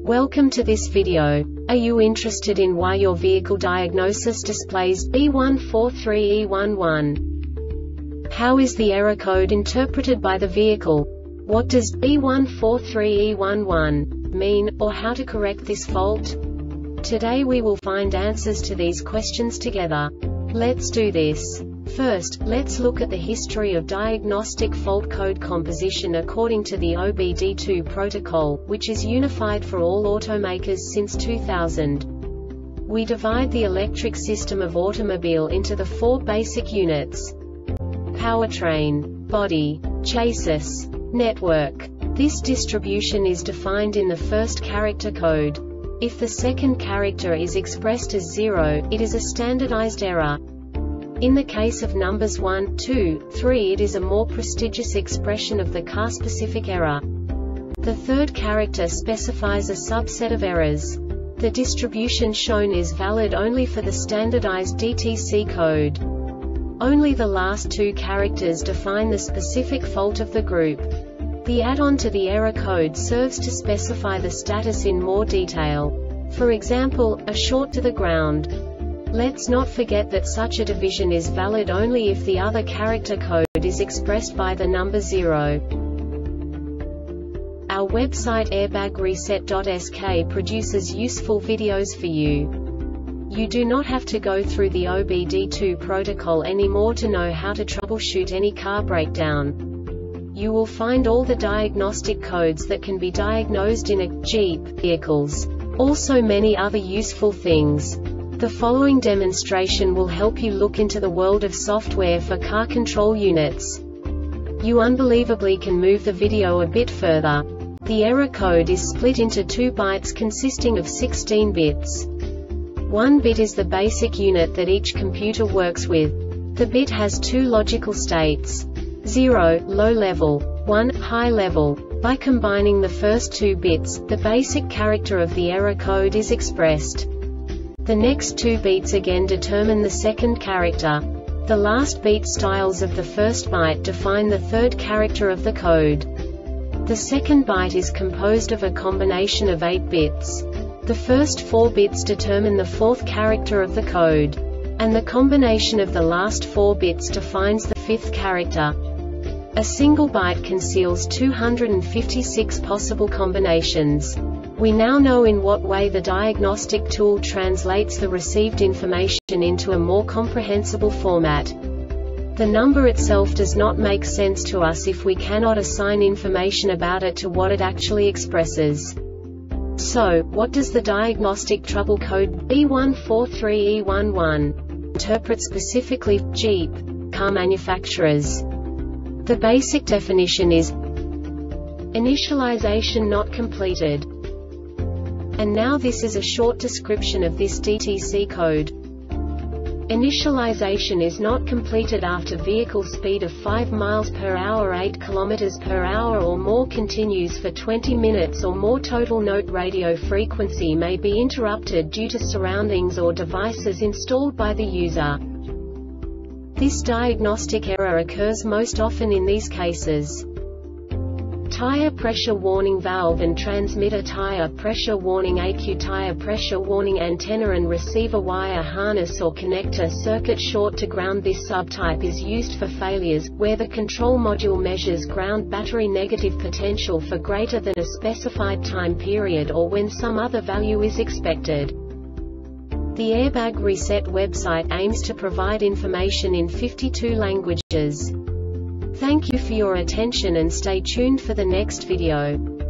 Welcome to this video. Are you interested in why your vehicle diagnosis displays B143E11? How is the error code interpreted by the vehicle? What does B143E11 mean, or how to correct this fault? Today we will find answers to these questions together. Let's do this. First, let's look at the history of diagnostic fault code composition according to the OBD2 protocol, which is unified for all automakers since 2000. We divide the electric system of automobile into the four basic units: powertrain, body, chassis, network. This distribution is defined in the first character code. If the second character is expressed as 0, it is a standardized error. In the case of numbers 1, 2, 3, it is a more prestigious expression of the car-specific error. The third character specifies a subset of errors. The distribution shown is valid only for the standardized DTC code. Only the last two characters define the specific fault of the group. The add-on to the error code serves to specify the status in more detail. For example, a short to the ground. Let's not forget that such a division is valid only if the other character code is expressed by the number 0. Our website airbagreset.sk produces useful videos for you. You do not have to go through the OBD2 protocol anymore to know how to troubleshoot any car breakdown. You will find all the diagnostic codes that can be diagnosed in a Jeep vehicles. Also many other useful things. The following demonstration will help you look into the world of software for car control units. You unbelievably can move the video a bit further. The error code is split into 2 bytes consisting of 16 bits. 1 bit is the basic unit that each computer works with. The bit has 2 logical states: 0, low level, 1, high level. By combining the first 2 bits, the basic character of the error code is expressed. The next 2 beats again determine the second character. The last beat styles of the first byte define the third character of the code. The second byte is composed of a combination of 8 bits. The first 4 bits determine the fourth character of the code. And the combination of the last 4 bits defines the fifth character. A single byte conceals 256 possible combinations. We now know in what way the diagnostic tool translates the received information into a more comprehensible format. The number itself does not make sense to us if we cannot assign information about it to what it actually expresses. So, what does the diagnostic trouble code B143E11 interpret specifically for Jeep car manufacturers? The basic definition is initialization not completed. And now this is a short description of this DTC code. Initialization is not completed after vehicle speed of 5 miles per hour, 8 kilometers per hour or more continues for 20 minutes or more. Total note radio frequency may be interrupted due to surroundings or devices installed by the user. This diagnostic error occurs most often in these cases: tire pressure warning valve and transmitter, tire pressure warning ECU, tire pressure warning antenna and receiver wire harness or connector circuit short to ground. This subtype is used for failures where the control module measures ground battery negative potential for greater than a specified time period or when some other value is expected. The Airbag Reset website aims to provide information in 52 languages. Thank you for your attention and stay tuned for the next video.